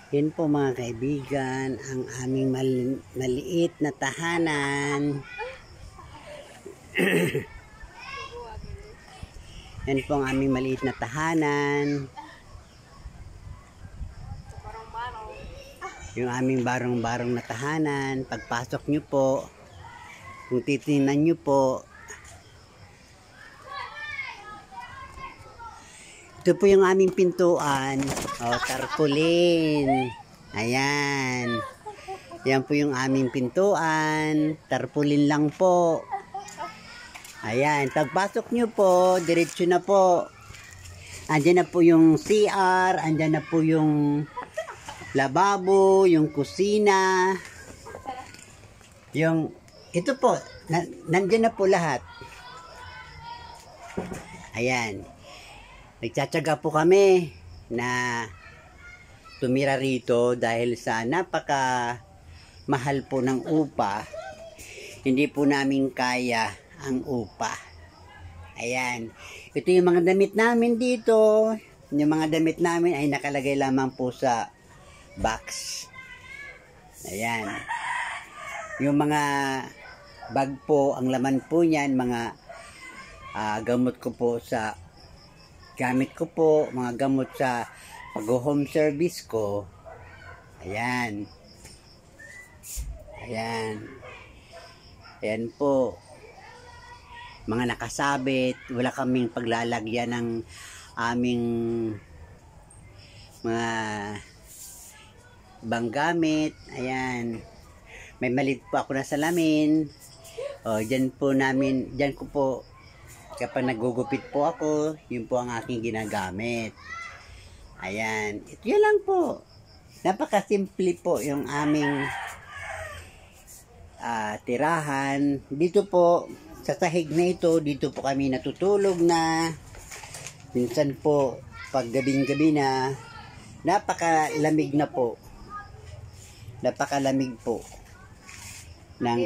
Yan po mga kaibigan, ang aming maliit na tahanan. Yan po ang aming maliit na tahanan. Yung aming barong-barong na tahanan. Pagpasok nyo po, kung titingnan nyo po, ito po yung aming pintuan. Tarpaulin. Ayan. Yan po yung aming pintuan. Tarpaulin lang po. Ayan. Pagpasok nyo po, diretso na po. Andyan na po yung CR. Andyan na po yung lababo, yung kusina. Ito po. Nandyan na po lahat. Ayan. Nagtsatsaga po kami na tumira rito dahil sa napaka mahal po ng upa. Hindi po namin kaya ang upa. Ayan. Ito yung mga damit namin dito. Yung mga damit namin ay nakalagay lamang po sa box. Ayan. Yung mga bag po, ang laman po niyan, mga gamot ko po sa gamit ko po, mga gamot sa pag-home service ko. Ayan. Ayan. Ayan po. Mga nakasabit. Wala kaming paglalagyan ng aming mga ibang gamit. Ayan. May maliit po ako na salamin. Dyan po namin, dyan ko po kapag nagugupit po ako, yun po ang aking ginagamit. Ayan. Ito yan lang po. Napakasimple po yung aming tirahan. Dito po, sa sahig na ito, dito po kami natutulog na. Minsan po, pag gabing-gabi na, napakalamig na po. Napakalamig po ng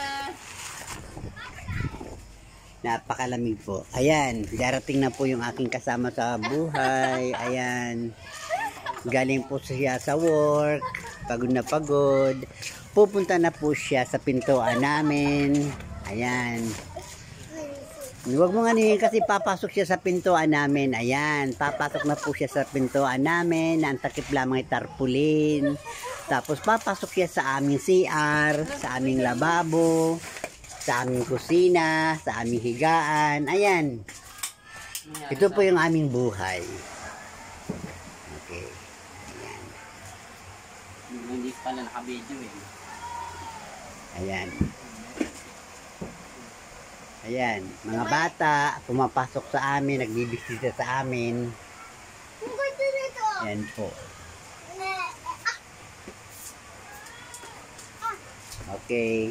napakalamig po. Ayan, darating na po yung aking kasama sa buhay. Ayan. Galing po siya sa work. Pagod na pagod. Pupunta na po siya sa pintuan namin. Ayan. Huwag mo nga nihin kasi papasok siya sa pintuan namin. Ayan, papasok na po siya sa pintuan namin. Ang takip lamang ay tarpaulin. Tapos papasok siya sa aming CR, sa aming lababo, sa aming kusina, sa aming higaan. Ayan. Ito po yung aming buhay. Okay. Ayan. Hindi pala naka-video eh. Ayan. Ayan. Mga bata, pumapasok sa amin, nagbibisita sa amin. Ayan po. Okay.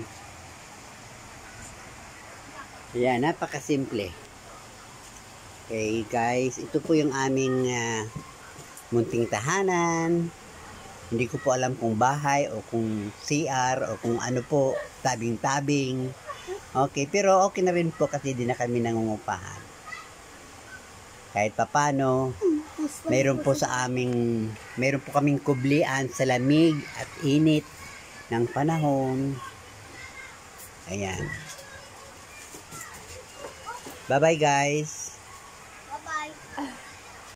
Ayan, napakasimple. Okay guys, ito po yung aming munting tahanan. Hindi ko po alam kung bahay o kung CR o kung ano po, tabing-tabing. Okay, pero okay na rin po kasi di na kami nangungupahan. Kahit papano, mayroon po kaming kublian sa lamig at init ng panahon. Ayan. Bye-bye guys.